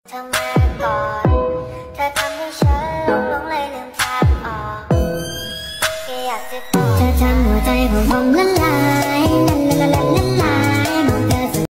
เธอมาก่อนเธอทำให้ฉันหลงเลยลืมทางออกแค่อยากจะกอดเธอทำหัวใจผมละลายละลายละลาย